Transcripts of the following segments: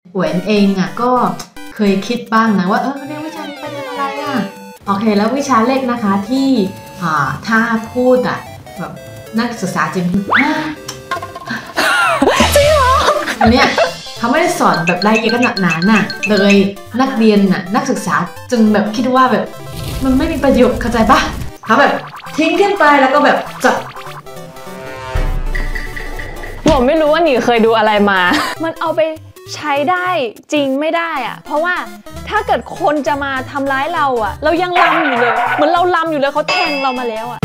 หวนเองอ่ะก็เคยคิดบ้างนะว่าเรียนวิชานี้ไปทำอะไรอ่ะโอเคแล้ววิชาเลขนะคะที่ถ้าพูดอ่ะแบบนักศึกษาจริงจริงเหรออันเนี้ยเขาไม่ได้สอนแบบรายละเอียดขนาดนั้นน่ะเลยนักเรียนน่ะนักศึกษาจึงแบบคิดว่าแบบมันไม่มีประโยชน์เข้าใจปะเขาแบบทิ้งขึ้นไปแล้วก็แบบจับผมไม่รู้ว่าหนีเคยดูอะไรมามันเอาไปใช้ได้จริงไม่ได้อะเพราะว่าถ้าเกิดคนจะมาทำร้ายเราอะเรายังรำอยู่เลยเหมือนเรารำอยู่เลยเขาแทงเรามาแล้วอะ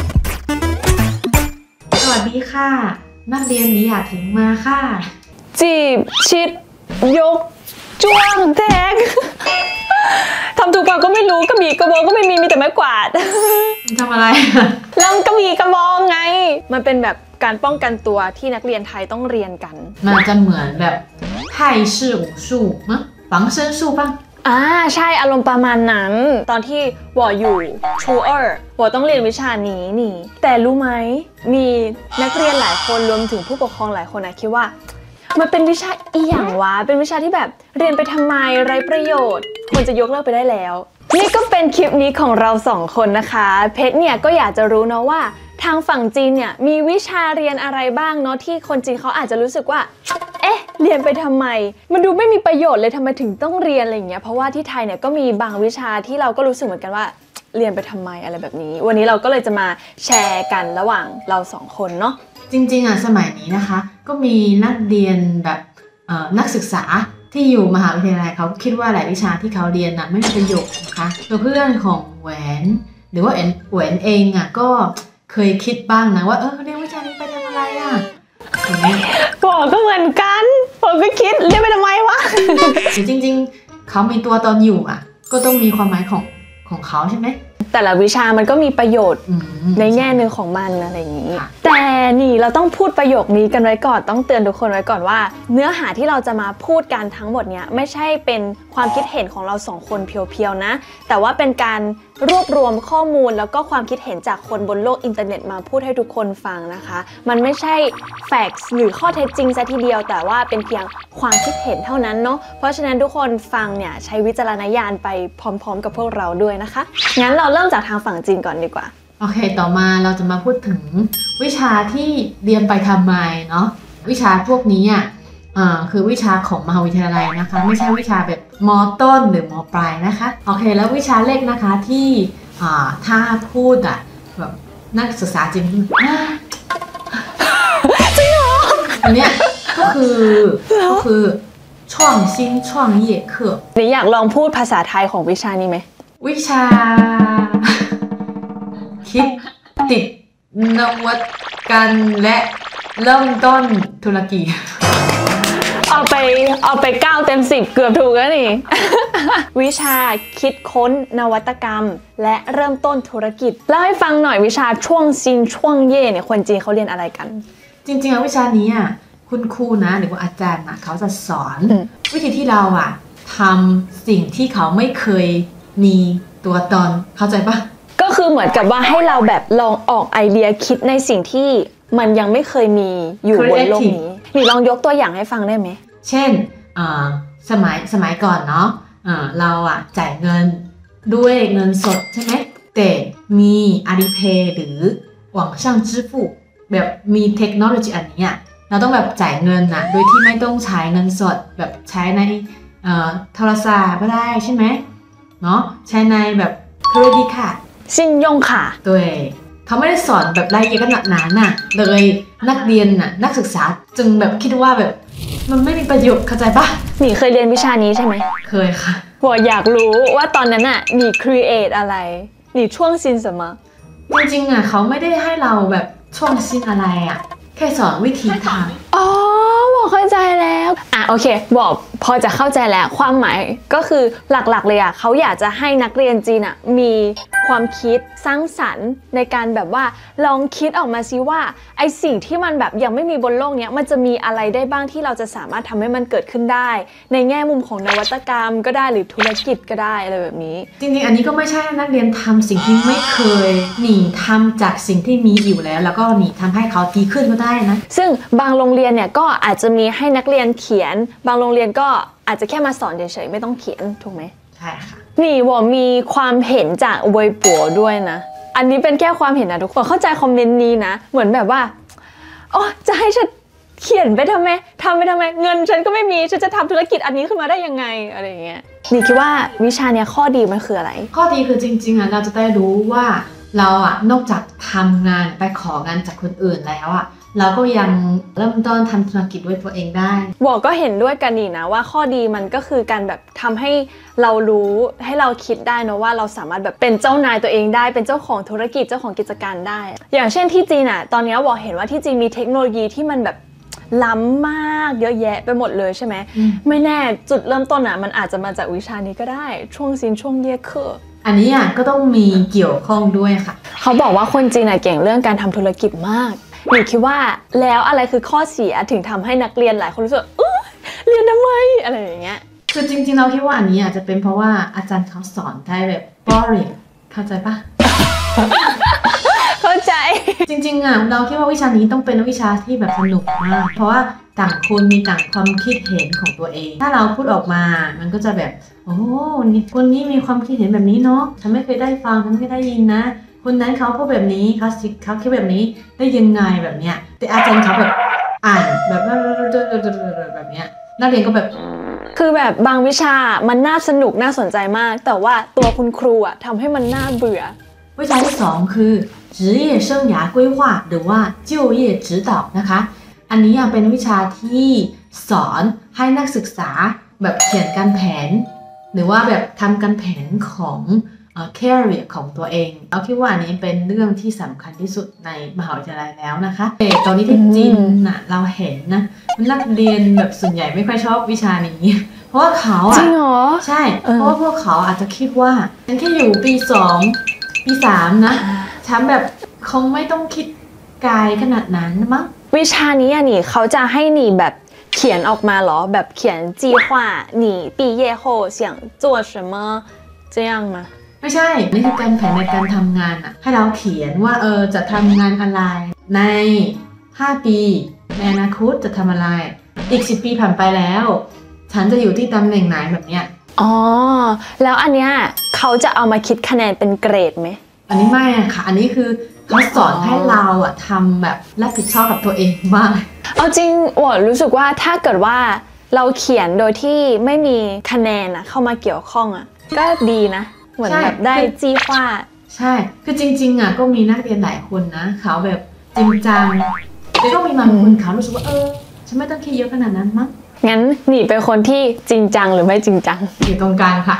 สวัสดีค่ะนักเรียนดีอยากถึงมาค่ะจีบชิดยกจ้วงแทงทำถูกเปล่าก็ไม่รู้กระบี่กระบองก็ไม่มีแต่ไม้กวาดทำอะไรลำกระบี่กระบองไงมันเป็นแบบการป้องกันตัวที่นักเรียนไทยต้องเรียนกันมันจะเหมือนแบบไทยชื่อ武术มั้งฝังเส้นสู้ป่ะใช่อารมณ์ประมาณนั้นตอนที่วออยู่ชูเออร์วอต้องเรียนวิชานี้นี่แต่รู้ไหมมีนักเรียนหลายคนรวมถึงผู้ปกครองหลายคนคิดว่ามันเป็นวิชาอีหยังวะเป็นวิชาที่แบบเรียนไปทำไมไร้ประโยชน์ควรจะยกเลิกไปได้แล้วนี่ก็เป็นคลิปนี้ของเรา2คนนะคะเพชรเนี่ยก็อยากจะรู้เนาะว่าทางฝั่งจีนเนี่ยมีวิชาเรียนอะไรบ้างเนาะที่คนจีนเขาอาจจะรู้สึกว่าเรียนไปทำไมมันดูไม่มีประโยชน์เลยทำไมถึงต้องเรียนอะไรอย่างเงี้ยเพราะว่าที่ไทยเนี่ยก็มีบางวิชาที่เราก็รู้สึกเหมือนกันว่าเรียนไปทำไมอะไรแบบนี้วันนี้เราก็เลยจะมาแชร์กันระหว่างเรา2คนเนาะจริงๆสมัยนี้นะคะก็มีนักเรียนแบบนักศึกษาที่อยู่มหาวิทยาลัยเขาคิดว่าหลายวิชาที่เขาเรียนไม่มีประโยชน์นะคะตัวเพื่อนของแหวนหรือว่าแหวนเองก็เคยคิดบ้างนะว่าเรียนวิชานี้ไปทำอะไรอย่างนี้บอกก็เหมือนกันผมก็คิดเรียนไปทำไมวะจริงๆเขามีตัวตนอยู่ก็ต้องมีความหมายของเขาใช่ไหมแต่ละวิชามันก็มีประโยชน์ในแง่นึงของมันอะไรอย่างนี้แต่นี่เราต้องพูดประโยคนี้กันไว้ก่อนต้องเตือนทุกคนไว้ก่อนว่าเนื้อหาที่เราจะมาพูดกันทั้งหมดเนี้ยไม่ใช่เป็นความคิดเห็นของเรา2คนเพียวๆนะแต่ว่าเป็นการรวบรวมข้อมูลแล้วก็ความคิดเห็นจากคนบนโลกอินเทอร์เน็ตมาพูดให้ทุกคนฟังนะคะมันไม่ใช่แฟกต์หรือข้อเท็จจริงซะทีเดียวแต่ว่าเป็นเพียงความคิดเห็นเท่านั้นเนาะเพราะฉะนั้นทุกคนฟังเนี่ยใช้วิจารณญาณไปพร้อมๆกับพวกเราด้วยนะคะงั้นเราเริ่มจากทางฝั่งจีนก่อนดีกว่าโอเคต่อมาเราจะมาพูดถึงวิชาที่เรียนไปทำไมเนาะวิชาพวกนี้คือวิชาของมหาวิทยาลัยนะคะไม่ใช่วิชาแบบม.ต้นหรือม.ปลายนะคะโอเคแล้ววิชาเลขนะคะที่ถ้าพูดแบบนักศึกษาจริงจริงเหรออันเนี้ยก็คือช่วงซินช่วงเย่เคอนี่อยากลองพูดภาษาไทยของวิชานี้ไหมวิชาคิดติดนวัตกรรมและเริ่มต้นธุรกิจเอาไป9 เต็ม 10เกือบถูกแล้วนี่ วิชาคิดค้นนวัตกรรมและเริ่มต้นธุรกิจเล่าให้ฟังหน่อยวิชาช่วงซินช่วงเย่เนี่ยคนจีนเขาเรียนอะไรกันจริงๆวิชานี้คุณครูนะหรือว่าอาจารย์เขาจะสอนวิธีที่เราทำสิ่งที่เขาไม่เคยมีตัวตนเข้าใจปะก็คือเหมือนกับว่าให้เราแบบลองออกไอเดียคิดในสิ่งที่มันยังไม่เคยมีอยู่บนโลกนี้นี่ลองยกตัวอย่างให้ฟังได้ไหมเช่นสมัยก่อนเนาะเราจ่ายเงินด้วยเงินสดใช่ไหมแต่มีอาลีเพย์หรือหวังช่าง支付แบบมีเทคโนโลยีอันนี้เราต้องแบบจ่ายเงินโดยที่ไม่ต้องใช้เงินสดแบบใช้ในโทรศัพท์ก็ได้ใช่ไหมเนาะใช้ในแบบเครดิตค่ะซินยงค่ะด้วยเขาไม่ได้สอนแบบรายละเอียดขนาดนั้นเลยนักเรียนนักศึกษาจึงแบบคิดว่าแบบมันไม่มีประโยชน์เข้าใจปะหนีเคยเรียนวิชานี้ใช่ไหมเคยค่ะหัวอยากรู้ว่าตอนนั้นหนีครีเอทอะไรหนีช่วงซินสมะจริงๆเขาไม่ได้ให้เราแบบช่วงซินอะไรแค่สอนวิธีทำอ๋อบอกเข้าใจแล้วโอเคบอกพอจะเข้าใจแล้วความหมายก็คือหลักๆเลยเขาอยากจะให้นักเรียนจีนมีความคิดสร้างสรรค์ในการแบบว่าลองคิดออกมาซิว่าไอสิ่งที่มันแบบยังไม่มีบนโลกนี้มันจะมีอะไรได้บ้างที่เราจะสามารถทำให้มันเกิดขึ้นได้ในแง่มุมของนวัตกรรมก็ได้หรือธุรกิจก็ได้อะไรแบบนี้จริงๆอันนี้ก็ไม่ใช่นักเรียนทำสิ่งที่ไม่เคยหนีทำจากสิ่งที่มีอยู่แล้วก็หนีทำให้เขาดีขึ้นก็ได้นะซึ่งบางโรงเรียนเนี่ยก็อาจจะจะมีให้นักเรียนเขียนบางโรงเรียนก็อาจจะแค่มาสอนเฉยๆไม่ต้องเขียนถูกไหมใช่ค่ะนี่ว่ามีความเห็นจากเว็บปัวด้วยนะอันนี้เป็นแค่ความเห็นนะทุกคนเข้าใจคอมเมนต์นี้นะเหมือนแบบว่าอ๋อจะให้ฉันเขียนไปทำไมทำไปทำไมเงินฉันก็ไม่มีฉันจะทำธุรกิจอันนี้ขึ้นมาได้ยังไงอะไรอย่างเงี้ยนี่คิดว่าวิชาเนี้ยข้อดีมันคืออะไรข้อดีคือจริงๆเราจะได้รู้ว่าเรานอกจากทำงานไปของานจากคนอื่นแล้วเราก็ยังเริ่มต้นทำธุรกิจด้วยตัวเองได้บอกก็เห็นด้วยกันนี่นะว่าข้อดีมันก็คือการแบบทำให้เรารู้ให้เราคิดได้นะว่าเราสามารถแบบเป็นเจ้านายตัวเองได้เป็นเจ้าของธุรกิจเจ้าของกิจการได้อย่างเช่นที่จีนตอนนี้บอกเห็นว่าที่จีนมีเทคโนโลยีที่มันแบบล้ำมากเยอะแยะไปหมดเลยใช่ไหมไม่แน่จุดเริ่มต้นมันอาจจะมาจากวิชานี้ก็ได้ช่วงซินช่วงเย่คืออันนี้ก็ต้องมีเกี่ยวข้องด้วยค่ะเขาบอกว่าคนจีนเก่งเรื่องการทำธุรกิจมากหนูคิดว่าแล้วอะไรคือข้อเสียถึงทำให้นักเรียนหลายคนรู้สึกเรียนทำไมอะไรอย่างเงี้ยคือจริงๆเราคิดว่าอันนี้อาจจะเป็นเพราะว่าอาจารย์เขาสอนได้แบบ boring เข้าใจปะเข้าใจจริงๆเราคิดว่าวิชานี้ต้องเป็นวิชาที่แบบสนุกมากเพราะว่าต่างคนมีต่างความคิดเห็นของตัวเองถ้าเราพูดออกมามันก็จะแบบโอ้คนนี้มีความคิดเห็นแบบนี้เนาะฉันไม่เคยได้ฟังฉันไม่เคยได้ยินนะคนนั้นเขาพูดแบบนี้เขาคิดแบบนี้ได้ยังไงแบบเนี้ยแต่อาจารย์เขาแบบอ่านแบบแบบเนี้ยนักเรียนก็แบบคือแบบบางวิชามันน่าสนุกน่าสนใจมากแต่ว่าตัวคุณครูทำให้มันน่าเบื่อวิชาที่2คือ职业生涯规划หรือว่า就业指导นะคะอันนี้เป็นวิชาที่สอนให้นักศึกษาแบบเขียนการแผนหรือว่าแบบทำการแผนของcareer ของตัวเองเราคิดว่าอันนี้เป็นเรื่องที่สำคัญที่สุดในมหาวิทยาลัยแล้วนะคะแต่ตอนนี้ที่จีนเราเห็นนะนักเรียนแบบส่วนใหญ่ไม่ค่อยชอบวิชานี้เพราะว่าเขาจริงเหรอใช่เพราะว่าพวกเขาอาจจะคิดว่าฉันแค่อยู่ปี2ปี3นะฉันแบบคงไม่ต้องคิดไกลขนาดนั้นมั้งวิชานี้นี่เขาจะให้หนีแบบเขียนออกมาเหรอแบบเขียน计划你毕业后想做什么这样吗ไม่ใช่นี่คือการแผนในการทำงานให้เราเขียนว่าจะทำงานอะไรใน5ปีในอนาคตจะทำอะไรอีก10 ปีผ่านไปแล้วฉันจะอยู่ที่ตำแหน่งไหนแบบเนี้ยอ๋อแล้วอันเนี้ยเขาจะเอามาคิดคะแนนเป็นเกรดไหมอันนี้ไม่ค่ะอันนี้คือเขาสอนให้เราทำแบบรับผิดชอบกับตัวเองบ้างเอาจริงว่ารู้สึกว่าถ้าเกิดว่าเราเขียนโดยที่ไม่มีคะแนนเข้ามาเกี่ยวข้องก็ดีนะเหมือนแบบได้จี้ว่าใช่คือจริงๆก็มีนักเรียนหลายคนนะเขาแบบจริงจังแต่ก็มีบางคนเขารู้สึกว่าฉันไม่ต้องคิดเยอะขนาดนั้นมั้งงั้นหนีเป็นคนที่จริงจังหรือไม่จริงจังอยู่ตรงกลางค่ะ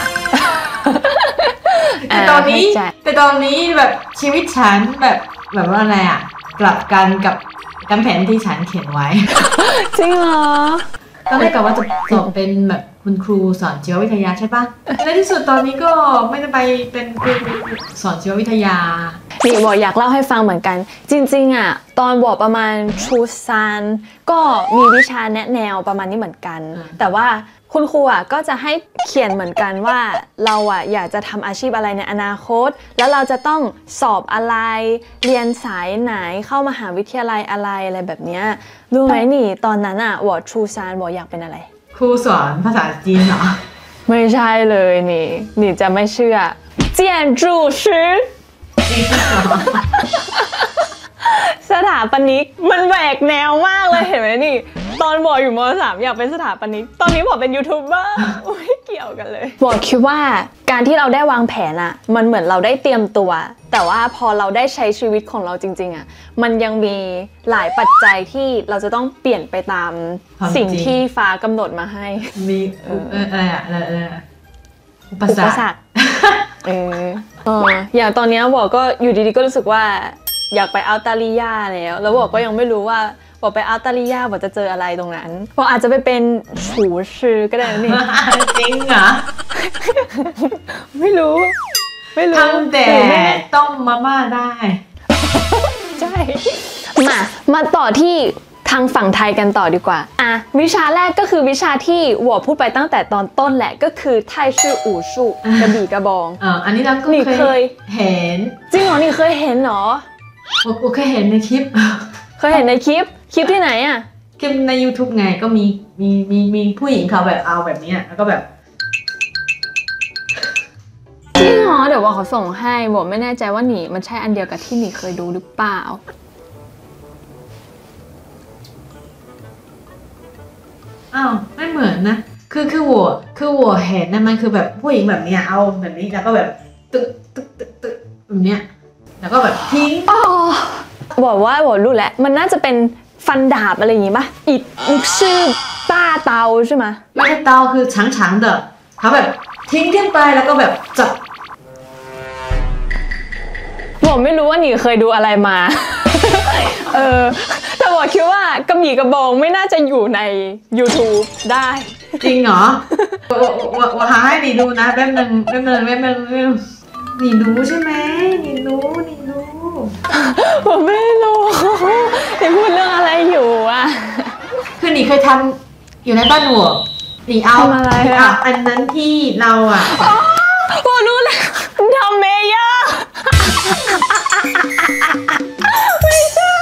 แต่ตอนนี้แบบชีวิตฉันแบบว่าอะไรกลับกันกับแผนที่ฉันเขียนไว้จริงเหรอตอนแรกกะว่าจะสอบเป็นแบบคุณครูสอนชีววิทยาใช่ปะในที่สุดตอนนี้ก็ไม่ได้ไปเป็นครูสอนชีววิทยานี่บอกอยากเล่าให้ฟังเหมือนกันจริงๆตอนบอกประมาณชูซานก็มีวิชาแนะแนวประมาณนี้เหมือนกันแต่ว่าคุณครูก็จะให้เขียนเหมือนกันว่าเราอยากจะทำอาชีพอะไรในอนาคตแล้วเราจะต้องสอบอะไรเรียนสายไหนเข้ามหาวิทยาลัยอะไรแบบนี้รู้ไหมนี่ตอนนั้นว่าชูซานบอกอยากเป็นอะไรครูสอนภาษาจีนเหรอไม่ใช่เลยนี่จะไม่เชื่อเจียนจูชื่อสถาปนิกมันแหวกแนวมากเลยเห็นไหมนี่ตอนบอกอยู่ม.3 อยากเป็นสถาปนิกตอนนี้บอกเป็นยูทูบเบอร์ไม่เกี่ยวกันเลยบอกคิดว่าการที่เราได้วางแผนมันเหมือนเราได้เตรียมตัวแต่ว่าพอเราได้ใช้ชีวิตของเราจริงๆมันยังมีหลายปัจจัยที่เราจะต้องเปลี่ยนไปตามสิ่งที่ฟ้ากำหนดมาให้มีอะไรอุปสรรคอย่างตอนนี้บอกก็อยู่ดีๆก็รู้สึกว่าอยากไปอัลตาลียาแล้วบอกก็ยังไม่รู้ว่าบอกไปอัลตาลียาบอกจะเจออะไรตรงนั้นบอกอาจจะไปเป็นฉูชื่อก็ได้นี่จริงเหรอไม่รู้ทำแต่ต้มมาม่าได้ใช่มาต่อที่ทางฝั่งไทยกันต่อดีกว่าวิชาแรกก็คือวิชาที่หัวพูดไปตั้งแต่ตอนต้นแหละก็คือไทชื่ออู่ชู่กระบี่กระบองอันนี้เราก็เคยเห็นจริงเหรอนี่เคยเห็นเหรอโอเคเห็นในคลิปเคยเห็นในคลิปที่ไหนคือใน YouTube ไงก็มีผู้หญิงเขาแบบเอาแบบนี้แล้วก็แบบจริงเหรอเดี๋ยวว่าเขาส่งให้บอกไม่แน่ใจว่าหนีมันใช่อันเดียวกับที่หนีเคยดูหรือเปล่าอ้าวไม่เหมือนนะคือ我เห็นนะมันคือแบบผู้หญิงแบบเนี้ยเอาแบบนี้แล้วก็แบบตึกแบบเนี้ยแล้วก็แบบทิ้งบอกว่าบอกรู้แล้วมันน่าจะเป็นฟันดาบอะไรอย่างงี้ป่ะอีกชื่อป้าเตาใช่ไหมไม่ใช่เตาคือ长长的เขาแบบทิ้งขึ้นไปแล้วก็แบบจับบอกไม่รู้ว่าหนีเคยดูอะไรมา แต่บอกคิดว่ากระบี่กระบองไม่น่าจะอยู่ใน YouTube ได้จริงเหรอ我หาให้ดีดูนะแป๊บนึงนี่รู้ใช่ไหมนี่รู้ผมไม่รู้นี่พูดเรื่องอะไรอยู่อ่ะคือนี่เคยทำอยู่ในบ้านหัวนี่เอาอะไรอันนั้นที่เราอ่ะผมรู้แล้วทำเมเยอร์ไม่ใช่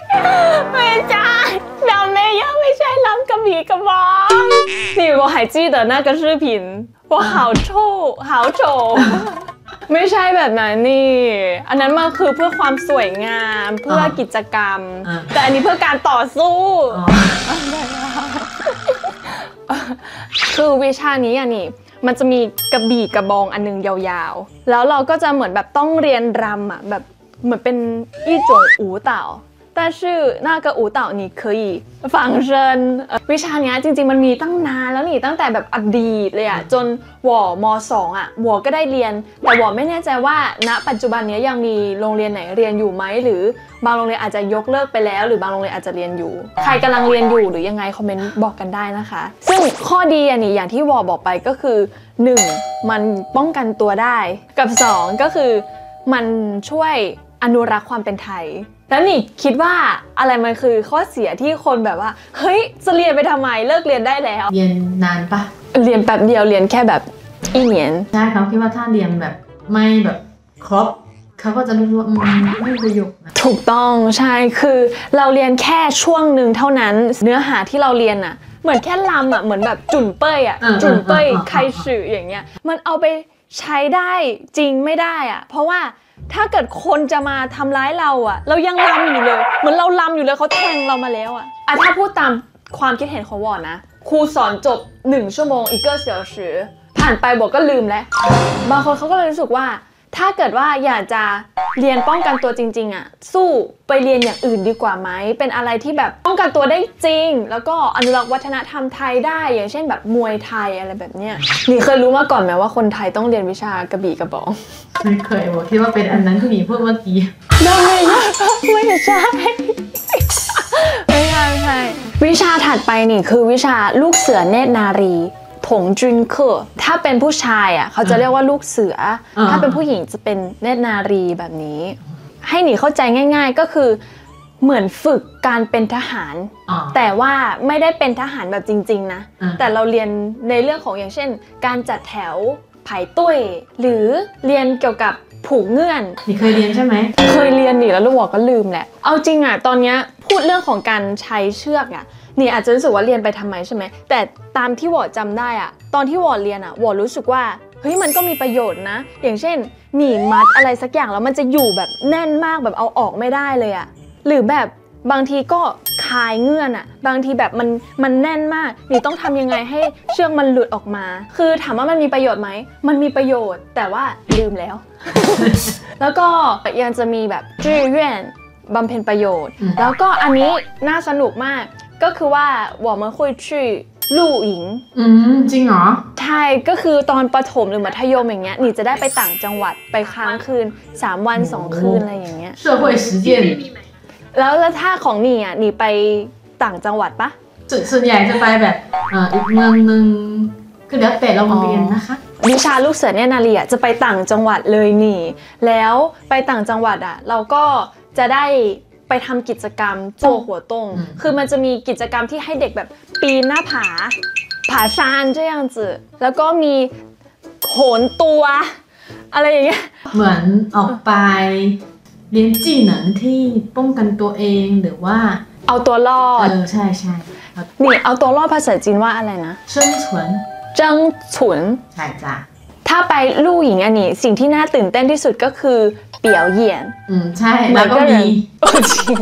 ทำเมเยอร์ไม่ใช่ลำกระบี่กระบองนี่我还记得那个视频我好丑ไม่ใช่แบบนั้นนี่อันนั้นมันคือเพื่อความสวยงามเพื่อกิจกรรมแต่อันนี้เพื่อการต่อสู้คือวิชานี้อ่ะนี่มันจะมีกระบี่กระบองอันนึงยาวๆแล้วเราก็จะเหมือนแบบต้องเรียนรำอ่ะแบบเหมือนเป็นอีจงอูเต่าแต่ชื่อ那个舞蹈你可以仿生วิชานี้จริงๆมันมีตั้งนานแล้วนี่ตั้งแต่แบบอดีตเลยอ่ะจนหว่อม.2 อ่ะหว่อก็ได้เรียนแต่หว่อไม่แน่ใจว่าณปัจจุบันนี้ยังมีโรงเรียนไหนเรียนอยู่ไหมหรือบางโรงเรียนอาจจะยกเลิกไปแล้วหรือบางโรงเรียนอาจจะเรียนอยู่ใครกำลังเรียนอยู่หรือยังไงคอมเมนต์บอกกันได้นะคะซึ่งข้อดีอันนี้อย่างที่หว่อบอกไปก็คือ1มันป้องกันตัวได้กับ2ก็คือมันช่วยอนุรักษ์ความเป็นไทยแล้วนี่คิดว่าอะไรมันคือข้อเสียที่คนแบบว่าเฮ้ยจะเรียนไปทำไมเลิกเรียนได้แล้วเรียนนานปะเรียนแป๊บเดียวเรียนแค่แบบอีเหนียนใช่เขาคิดว่าถ้าเรียนแบบไม่แบบครบเขาก็จะรู้ว่าไม่ประโยชน์นะถูกต้องใช่คือเราเรียนแค่ช่วงหนึ่งเท่านั้นเนื้อหาที่เราเรียนอะเหมือนแค่ลำอะเหมือนแบบจุ่นเป้ยอะจุ่นเป้ยใครสื่ออย่างเงี้ยมันเอาไปใช้ได้จริงไม่ได้อะเพราะว่าถ้าเกิดคนจะมาทำร้ายเราอะเรายังรำอยู่เลยเหมือนเรารำอยู่เลยเขาแทงเรามาแล้วอะถ้าพูดตามความคิดเห็นของวอนนะครูสอนจบ1 ชั่วโมงอีกเสียวสือผ่านไปบอกก็ลืมแล้วบางคนเขาก็เลยรู้สึกว่าถ้าเกิดว่าอยากจะเรียนป้องกันตัวจริงๆอะสู้ไปเรียนอย่างอื่นดีกว่าไหมเป็นอะไรที่แบบป้องกันตัวได้จริงแล้วก็อนุรักษ์วัฒนธรรมไทยได้อย่างเช่นแบบมวยไทยอะไรแบบเนี้ยนี่เคยรู้มาก่อนไหมว่าคนไทยต้องเรียนวิชากระบี่กระบองไม่เคยบอกคิดว่าเป็นอันนั้นที่หนีพูดเมื่อกี้ไม่ใช่วิชาถัดไปนี่คือวิชาลูกเสือเนตรนารีถงจุนเคอถ้าเป็นผู้ชายอ่ะเขาจะเรียกว่าลูกเสือถ้าเป็นผู้หญิงจะเป็นเนตรนารีแบบนี้ให้หนีเข้าใจง่ายๆก็คือเหมือนฝึกการเป็นทหารแต่ว่าไม่ได้เป็นทหารแบบจริงๆนะแต่เราเรียนในเรื่องของอย่างเช่นการจัดแถวไผ่ตุ้ยหรือเรียนเกี่ยวกับผูกเงื่อนนี่เคยเรียนใช่ไหมเคยเรียนนี่แล้วลูกบอกก็ลืมแหละเอาจริงอ่ะตอนนี้พูดเรื่องของการใช้เชือกอ่ะนี่อาจจะรู้สึกว่าเรียนไปทำไมใช่ไหมแต่ตามที่วอจำได้อ่ะตอนที่วอเรียนอ่ะวอรู้สึกว่าเฮ้ยมันก็มีประโยชน์นะอย่างเช่นหนีมัดอะไรสักอย่างแล้วมันจะอยู่แบบแน่นมากแบบเอาออกไม่ได้เลยอ่ะหรือแบบบางทีก็คลายเงื่อนอ่ะบางทีแบบมันแน่นมากนี่ต้องทำยังไงให้เชือกมันหลุดออกมาคือถามว่ามันมีประโยชน์ไหมมันมีประโยชน์แต่ว่าลืมแล้ว แล้วก็ยังจะมีแบบจื่อเย่นบำเพ็ญประโยชน์แล้วก็อันนี้น่าสนุกมากก็คือว่า我们会去露营จริงเหรอใช่ก็คือตอนประถมหรือมัธยมอย่างเงี้ยนี่จะได้ไปต่างจังหวัดไปค้างคืน3 วัน 2 คืนอะไรอย่างเงี้ย社会实践แล้วถ้าของนี่อ่ะนี่ไปต่างจังหวัดปะส่วนใหญ่จะไปแบบอีกเมืองนึงคือแล้วแต่โรงเรียนนะคะวิชาลูกเสือเนตรนารีอ่ะจะไปต่างจังหวัดเลยนี่แล้วไปต่างจังหวัดอ่ะเราก็จะได้ไปทำกิจกรรมโจหัวตงคือมันจะมีกิจกรรมที่ให้เด็กแบบปีนหน้าผาชาน这样子แล้วก็มีโหนตัวอะไรอย่างเงี้ยเหมือนออกไปเรียนจีหนังที่ป้องกันตัวเองหรือว่าเอาตัวรอดใช่ใช่นี่เอาตัวรอดภาษาจีนว่าอะไรนะ生存เจิ้งฉุนใช่จ้ะถ้าไปลู่หญิงอันนี้สิ่งที่น่าตื่นเต้นที่สุดก็คือเปี่ยวเหยียนใช่แล้วก็มีจริง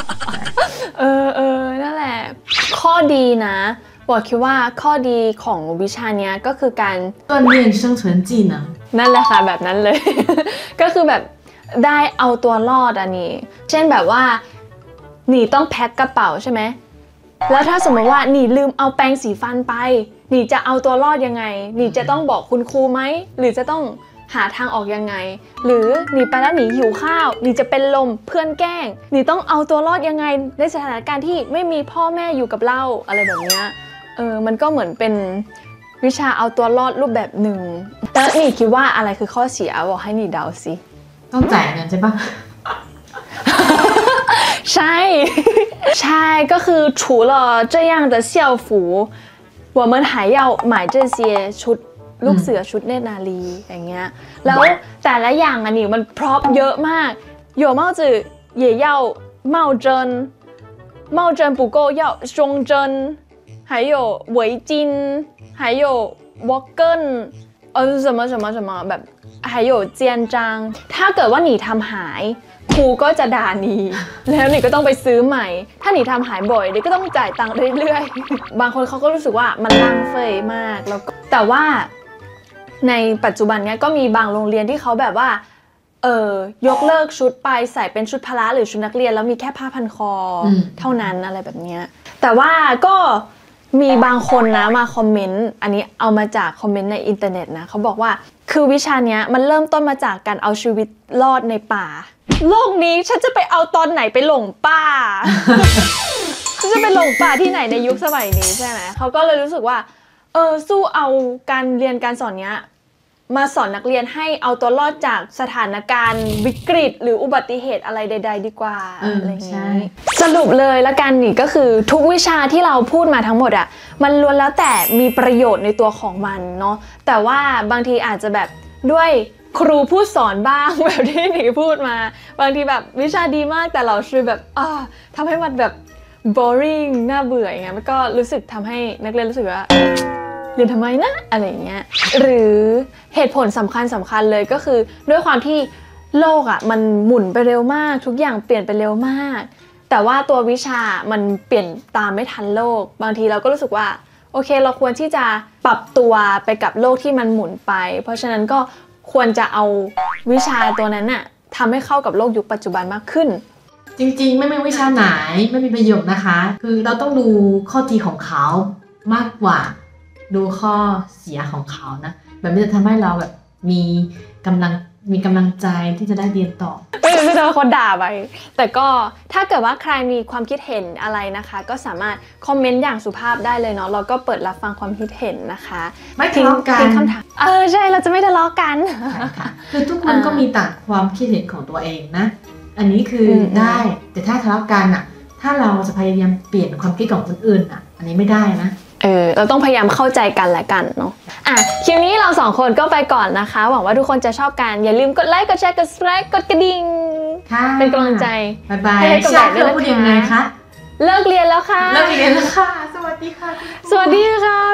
นั่นแหละข้อดีนะบอกคิดว่าข้อดีของวิชาเนี้ยก็คือการ锻炼生存技能นั่นแหละค่ะแบบนั้นเลย ก็คือแบบได้เอาตัวรอดอันนี้เช่นแบบว่าหนีต้องแพ็คกระเป๋าใช่ไหมแล้วถ้าสมมติว่าหนีลืมเอาแปรงสีฟันไปหนีจะเอาตัวรอดยังไงหนีจะต้องบอกคุณครูไหมหรือจะต้องหาทางออกยังไงหรือหนีไปแล้วหนีหิวข้าวหนีจะเป็นลมเพื่อนแกล้งหนีต้องเอาตัวรอดยังไงในสถานการณ์ที่ไม่มีพ่อแม่อยู่กับเราอะไรแบบนี้มันก็เหมือนเป็นวิชาเอาตัวรอดรูปแบบหนึ่งแต่หนีคิดว่าอะไรคือข้อเสียบอกให้หนีเดาสิต้องจ่ายเงินใช่ปะใช่ใช่ก็คือ除了这样的校服我们还要买这些ชุดลูกเสือชุดเนตรนารีอย่างเงี้ยแล้วแต่ละอย่างอันนี้มันพร็อพเยอะมาก有帽子也要帽针帽针不够要胸针还有围巾还有วอลเกิล什么什么什么แบบ还有เจียนจางถ้าเกิดว่าหนีทำหายครูก็จะด่าหนีแล้วหนีก็ต้องไปซื้อใหม่ถ้าหนีทำหายบ่อยหนีก็ต้องจ่ายตังค์เรื่อยๆบางคนเขาก็รู้สึกว่ามันลังเฟยมากแล้วแต่ว่าในปัจจุบันเนี้ยก็มีบางโรงเรียนที่เขาแบบว่ายกเลิกชุดไปใส่เป็นชุดพละหรือชุดนักเรียนแล้วมีแค่ผ้าพันคอเท่านั้นอะไรแบบเนี้ยแต่ว่าก็มีบางคนนะมาคอมเมนต์อันนี้เอามาจากคอมเมนต์ในอินเทอร์เน็ตนะเขาบอกว่าคือวิชาเนี้ยมันเริ่มต้นมาจากการเอาชีวิตรอดในป่าโลกนี้ฉันจะไปเอาตอนไหนไปหลงป่า ฉันจะไปหลงป่าที่ไหนในยุคสมัยนี้ใช่ไหมเขาก็เลยรู้สึกว่าสู้เอาการเรียนการสอนเนี้ยมาสอนนักเรียนให้เอาตัวรอดจากสถานการณ์วิกฤตหรืออุบัติเหตุอะไรใดๆดีกว่าอะไรอย่างนี้สรุปเลยละกันนี่ก็คือทุกวิชาที่เราพูดมาทั้งหมดอ่ะมันล้วนแล้วแต่มีประโยชน์ในตัวของมันเนาะแต่ว่าบางทีอาจจะแบบด้วยครูผู้สอนบ้างแบบที่หนีพูดมาบางทีแบบวิชาดีมากแต่เราชื่อแบบทำให้มันแบบ boring น่าเบื่ออย่างเงี้ยมันก็รู้สึกทำให้นักเรียนรู้สึกว่าเรียนทำไมนะอะไรอย่างเงี้ยหรือเหตุผลสำคัญเลยก็คือด้วยความที่โลกอ่ะมันหมุนไปเร็วมากทุกอย่างเปลี่ยนไปเร็วมากแต่ว่าตัววิชามันเปลี่ยนตามไม่ทันโลกบางทีเราก็รู้สึกว่าโอเคเราควรที่จะปรับตัวไปกับโลกที่มันหมุนไปเพราะฉะนั้นก็ควรจะเอาวิชาตัวนั้นน่ะทำให้เข้ากับโลกยุคปัจจุบันมากขึ้นจริงๆไม่มีวิชาไหนไม่มีประโยชน์นะคะคือเราต้องดูข้อดีของเขามากกว่าดูข้อเสียของเขานะแบบนี้จะทำให้เราแบบมีกำลังใจที่จะได้เรียนต่อไม่ต้องคนด่าไปแต่ก็ถ้าเกิดว่าใครมีความคิดเห็นอะไรนะคะก็สามารถคอมเมนต์อย่างสุภาพได้เลยเนาะเราก็เปิดรับฟังความคิดเห็นนะคะไม่ทะเลาะกันคำถามใช่เราจะไม่ทะเลาะกันคือทุกคนก็มีต่างความคิดเห็นของตัวเองนะอันนี้คือได้แต่ถ้าทะเลาะกันอ่ะถ้าเราจะพยายามเปลี่ยนความคิดของคนอื่นอ่ะอันนี้ไม่ได้นะเราต้องพยายามเข้าใจกันและกันเนาะคลิปนี้เรา2คนก็ไปก่อนนะคะหวังว่าทุกคนจะชอบกันอย่าลืมกดไลค์กดแชร์กด subscribe กดกระดิ่งเป็นกำลังใจบ๊ายบายให้กำลังใจด้วยนะคะเลิกเรียนแล้วค่ะเลิกเรียนแล้วค่ะสวัสดีค่ะสวัสดีค่ะ